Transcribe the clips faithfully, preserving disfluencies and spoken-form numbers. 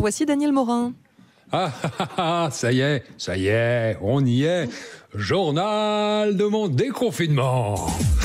voici Daniel Morin. Ah, ah, ah, ça y est, ça y est, on y est. Journal de mon déconfinement.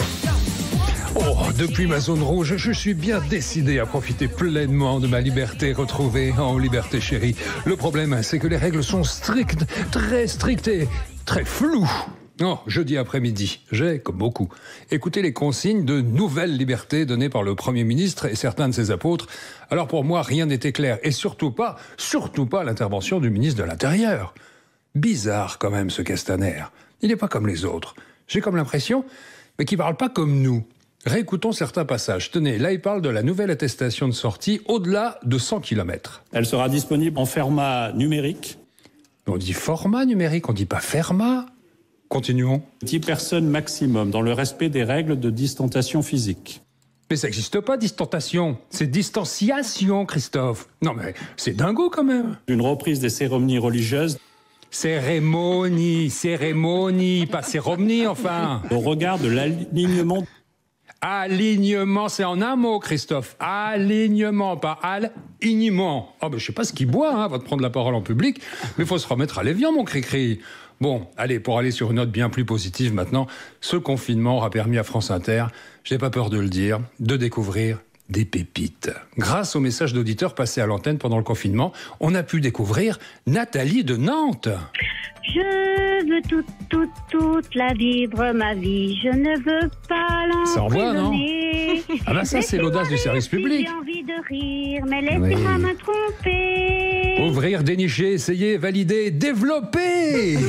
Oh, depuis ma zone rouge, je suis bien décidé à profiter pleinement de ma liberté retrouvée en liberté chérie. Le problème, c'est que les règles sont strictes, très strictes et très floues. Oh, jeudi après-midi, j'ai, comme beaucoup, écouté les consignes de nouvelles libertés données par le Premier ministre et certains de ses apôtres. Alors pour moi, rien n'était clair. Et surtout pas, surtout pas l'intervention du ministre de l'Intérieur. Bizarre quand même ce Castaner. Il n'est pas comme les autres. J'ai comme l'impression, mais qu'il ne parle pas comme nous. Réécoutons certains passages. Tenez, là il parle de la nouvelle attestation de sortie au-delà de cent kilomètres. Elle sera disponible en format numérique. On dit format numérique, on ne dit pas fermat. Continuons. dix personnes maximum, dans le respect des règles de distanciation physique. Mais ça n'existe pas, distanciation. C'est distanciation, Christophe. Non mais c'est dingo quand même. Une reprise des cérémonies religieuses. Cérémonie, cérémonie, pas cérémonie enfin. Au regard de l'alignement. Alignement, c'est en un mot, Christophe. Alignement, pas alignement. Oh ben je sais pas ce qu'il boit, hein, avant de prendre la parole en public, mais il faut se remettre à l'évian, mon cri-cri. Bon, allez, pour aller sur une note bien plus positive maintenant, ce confinement aura permis à France Inter, j'ai pas peur de le dire, de découvrir des pépites. Grâce aux messages d'auditeurs passés à l'antenne pendant le confinement, on a pu découvrir Nathalie de Nantes. Je veux toute, toute, toute la vivre, ma vie. Je ne veux pas Ça envoie, non? l'emprisonner. Ah ben ça, c'est l'audace du service public. J'ai envie de rire, mais laissez-moi Oui. me tromper. Ouvrir, dénicher, essayer, valider, développer.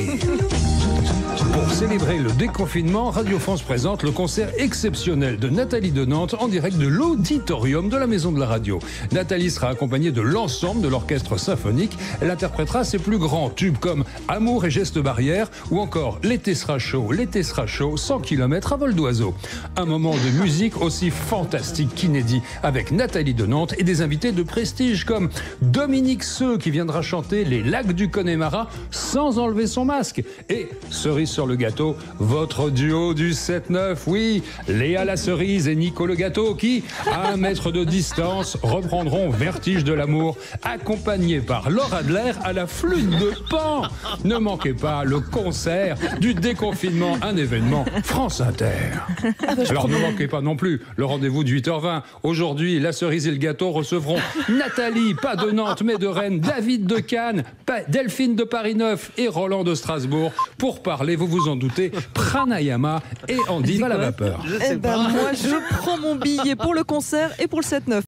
Pour célébrer le déconfinement, Radio France présente le concert exceptionnel de Nathalie de Nantes en direct de l'auditorium de la Maison de la Radio. Nathalie sera accompagnée de l'ensemble de l'orchestre symphonique. Elle interprétera ses plus grands tubes comme Amour et gestes barrières ou encore L'été sera chaud, l'été sera chaud, cent kilomètres à vol d'oiseau. Un moment de musique aussi fantastique qu'inédit avec Nathalie de Nantes et des invités de prestige comme Dominique Seux qui viendra chanter Les Lacs du Connemara sans enlever son masque et cerise sur le gâteau, votre duo du sept neuf, oui, Léa la cerise et Nico le gâteau qui, à un mètre de distance, reprendront Vertige de l'amour, accompagnés par Laura Adler à la flûte de Pan. Ne manquez pas le concert du déconfinement, un événement France Inter. Alors ne manquez pas non plus le rendez-vous de huit heures vingt. Aujourd'hui, la cerise et le gâteau recevront Nathalie, pas de Nantes mais de Rennes, David de Cannes, Delphine de Paris neuf et Roland de Strasbourg pour parler, vous vous en doutez, pranayama et endive à la vapeur. Eh ben moi, je prends mon billet pour le concert et pour le sept neuf.